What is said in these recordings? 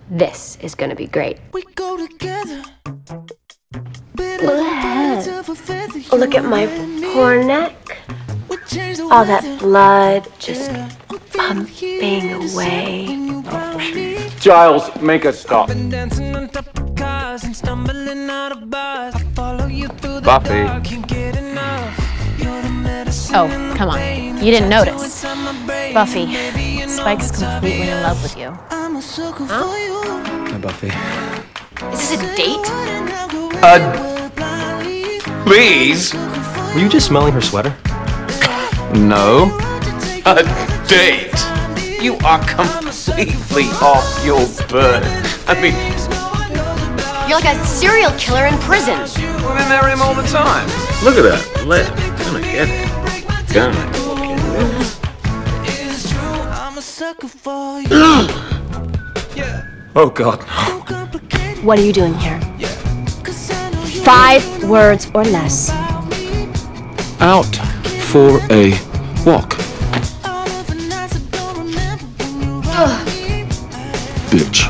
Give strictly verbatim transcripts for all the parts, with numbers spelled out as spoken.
This is gonna be great. We go together. Look at my poor neck. All that blood just pumping away. Giles, make us stop. Buffy. Oh, come on. You didn't notice. Buffy, Spike's completely in love with you. Huh? Hi, Buffy. Is this a date? Uh, please? Were you just smelling her sweater? No. A date? You are completely off your bird. I mean... You're like a serial killer in prison. Well, they marry him all the time. Look at that lip. Gonna get it. Gonna get it. Oh, God, no. What are you doing here? Five words or less. Out for a walk. Bitch.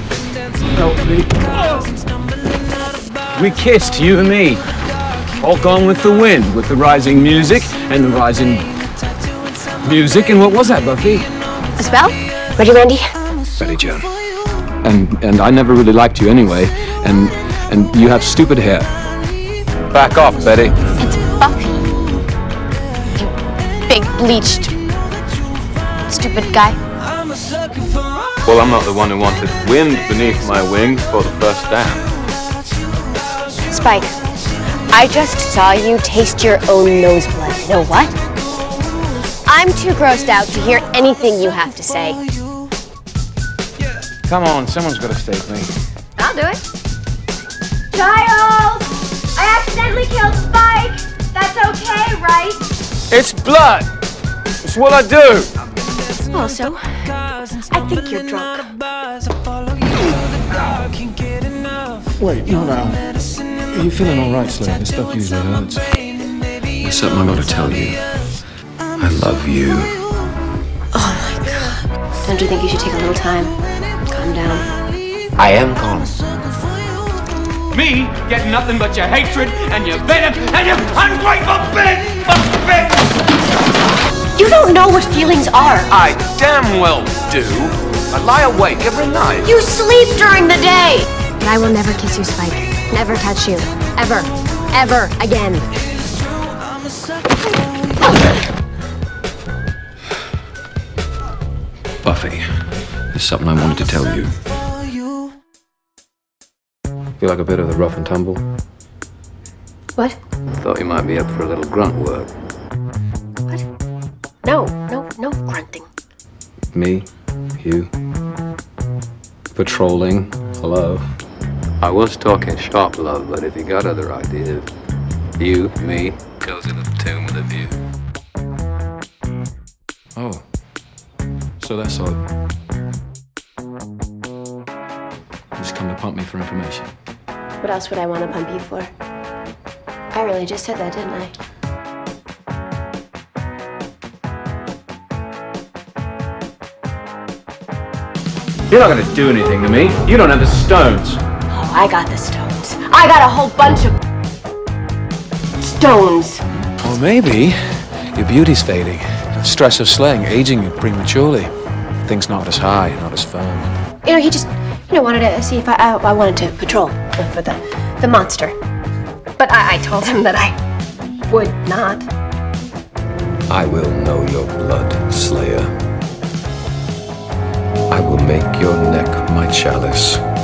We kissed, you and me. All gone with the wind, with the rising music and the rising music. And what was that, Buffy? A spell? Ready, Randy? Betty Joan. And and I never really liked you anyway. And and you have stupid hair. Back off, Betty. It's Buffy. You big bleached stupid guy. Well, I'm not the one who wanted wind beneath my wings for the first dance. Spike, I just saw you taste your own noseblood. You know what? I'm too grossed out to hear anything you have to say. Come on, someone's got to stake me. I'll do it. Giles! I accidentally killed Spike! That's okay, right? It's blood! It's what I do! Also, I think you're drunk. Wait, no, no. Are you feeling all right, Slayer? This stuff usually hurts. There's something I've got to tell you. I love you. Oh my God. Don't you think you should take a little time? Calm down. I am calm. Me get nothing but your hatred and your venom and your ungrateful bitch! Bitch! You don't know what feelings are. I damn well do. I lie awake every night. You sleep during the day. But I will never kiss you, Spike. Never touch you. Ever. Ever again. Buffy, there's something I wanted to tell you. Feel like a bit of the rough and tumble? What? Thought you might be up for a little grunt work. What? No, no, no grunting. Me, you, patrolling, hello. I was talking shop, love, but if you got other ideas, you, me, cozy little tomb with a view. Oh. So that's odd. You just come to pump me for information. What else would I want to pump you for? I really just said that, didn't I? You're not gonna do anything to me. You don't have the stones. Oh, I got the stones. I got a whole bunch of stones. Or maybe your beauty's fading. The stress of slaying, aging you prematurely. Things not as high, not as firm. You know, he just, you know, wanted to see if I, I, I wanted to patrol for the, the monster. But I, I told him that I would not. I will know your blood, Slayer. I will make your neck my chalice.